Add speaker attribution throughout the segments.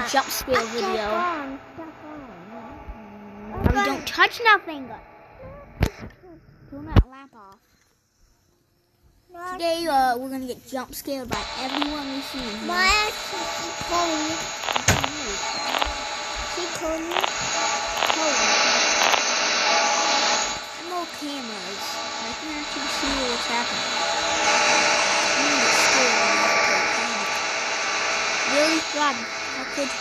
Speaker 1: jump scare video. Froggy, don't touch nothing. Turn that lamp off. Today, we're gonna get jump scared by everyone we see. No cameras. I can actually see what's happening. Really? God, how could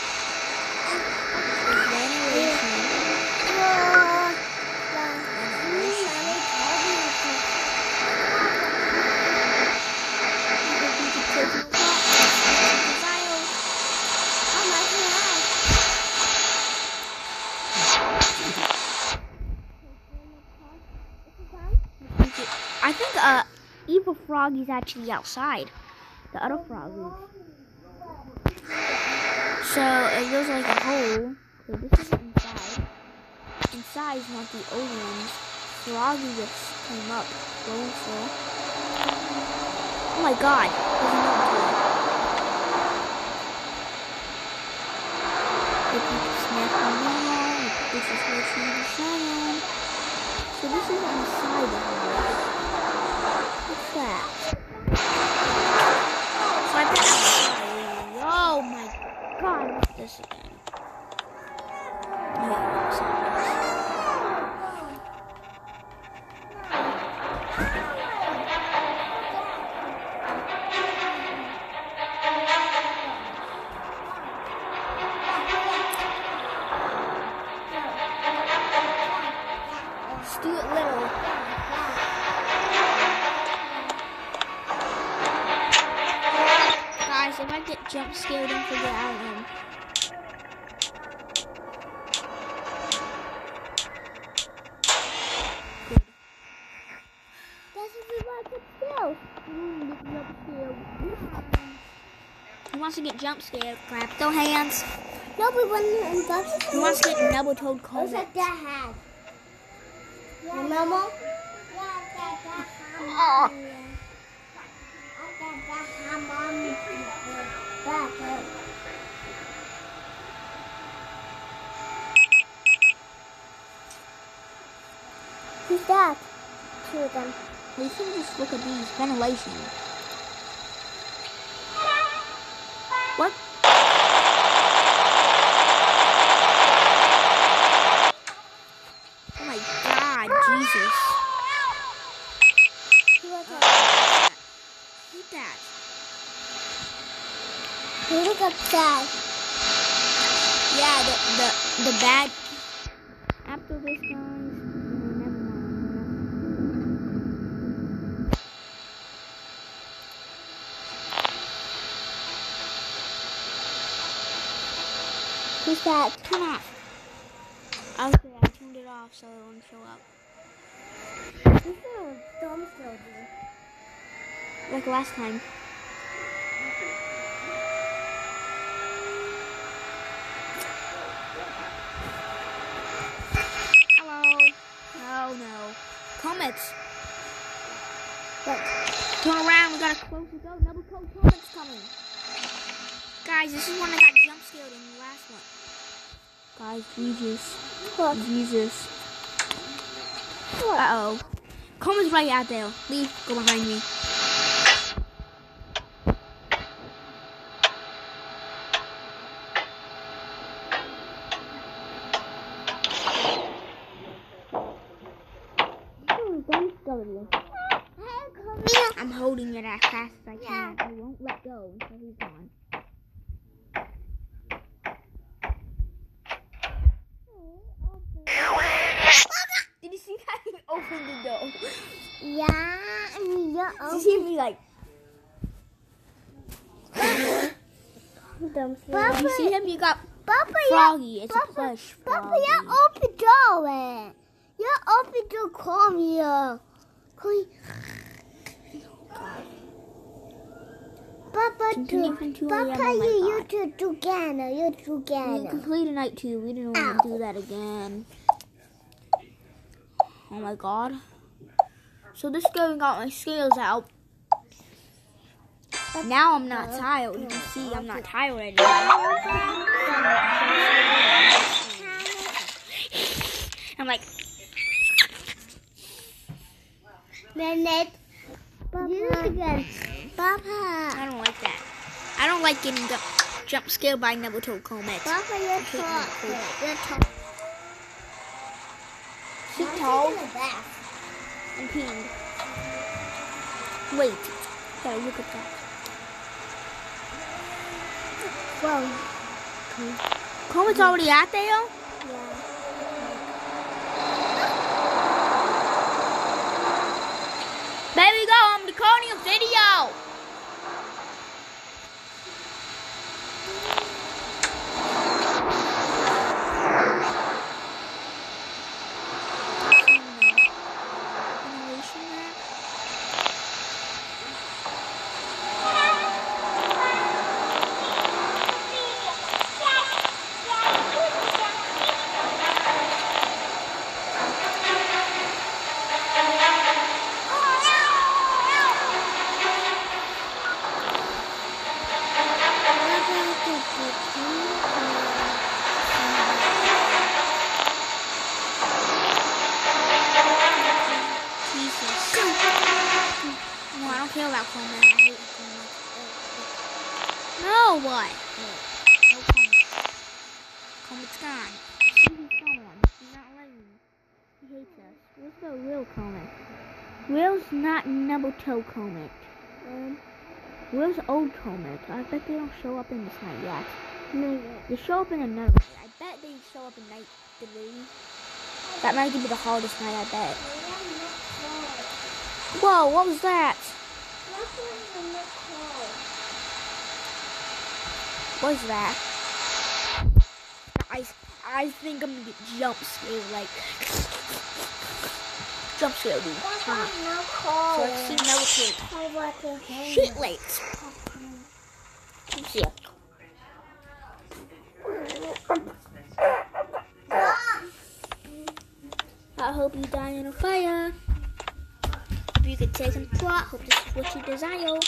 Speaker 1: I think evil Froggy's actually outside. The other Froggy. So it goes like a hole. So this is inside. Inside is not the old ones. Froggy just came up. Going for. Oh my God! There's another door. If you can snap on that, this is what you need to shine on. So this is inside the house. What's that? So I think oh my God, what's this again? Stuart Little. Guys, if I get jump scared, don't forget I am. Good. That's if we want to jump scared. Who wants to get jump scared? Clap their hands.
Speaker 2: No, we want to.
Speaker 1: Who wants to get double-toed cold?
Speaker 2: What's that hat? Remember?
Speaker 1: Oh.
Speaker 2: Who's that? Two of them.
Speaker 1: We can just look at these ventilation. What? Oh my God, Jesus. Who's that?
Speaker 2: Look upside.
Speaker 1: Yeah, the bad. After this, guys. Never mind.
Speaker 2: Who's that?
Speaker 1: Come on. Okay, I turned it off so it won't show up.
Speaker 2: Who's the dumb soldier?
Speaker 1: Like last time. Hello. Oh no. Comets.
Speaker 2: What?
Speaker 1: Turn around, we gotta close the door. Double code comets coming. Guys, this is one that got jump scared in the last one. Guys, Jesus.
Speaker 2: What?
Speaker 1: Jesus.
Speaker 2: What?
Speaker 1: Uh-oh. Comet's right out there. Leave. Go behind me. I'm holding it as fast as I can. I won't let go until he's gone. Did you see that? He opened the door.
Speaker 2: Yeah,
Speaker 1: Did you see me like? Did you see him? You got Froggy. It's a plush Froggy.
Speaker 2: Papa, you open door. You open door. Come here. Papa, you two together. You together.
Speaker 1: We completed night 2. We didn't want to do that again. Oh my God. So this guy got my scales out. Now I'm not tired. You can see I'm not tired anymore. I'm like,
Speaker 2: Minute. Again. Papa.
Speaker 1: I don't like that. I don't like getting jump scared by double-toed comets.
Speaker 2: Papa, you're tall. You're tall.
Speaker 1: She's tall and peeing. Wait. Gotta look at that.
Speaker 2: Whoa.
Speaker 1: Comet's already out there?
Speaker 2: Yeah.
Speaker 1: There we go. I'm recording a video. I don't care about Coleman. I hate Coleman. No, what? No Coleman. Coleman's gone. He's gone. He's not letting. He hates us. Where's the real Coleman? Where's not double-toed Coleman? Where's old Coleman? I bet they don't show up in this night yet.
Speaker 2: No.
Speaker 1: They show up in another night. I bet they show up in night 3. That might be the hardest night, I bet. Whoa, what was that? What is that? I think I'm gonna get jump scared, like jump scared. So let's see no shit late. Let's see. I hope you die in a fire. If you could take some plot, hope this is what you desire.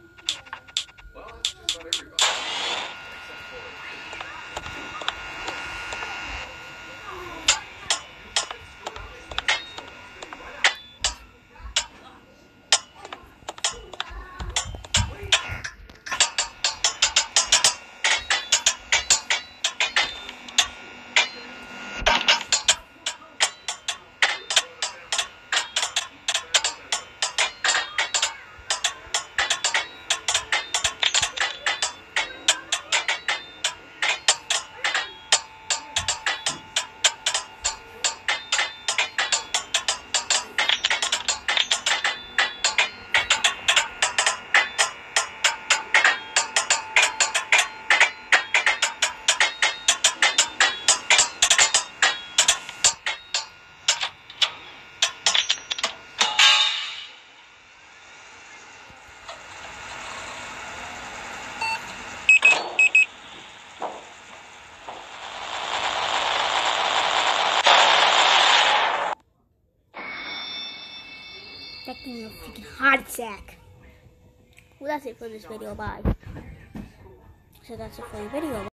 Speaker 1: That gave me a freaking heart attack. Well, that's it for this video. Bye. So that's it for the video.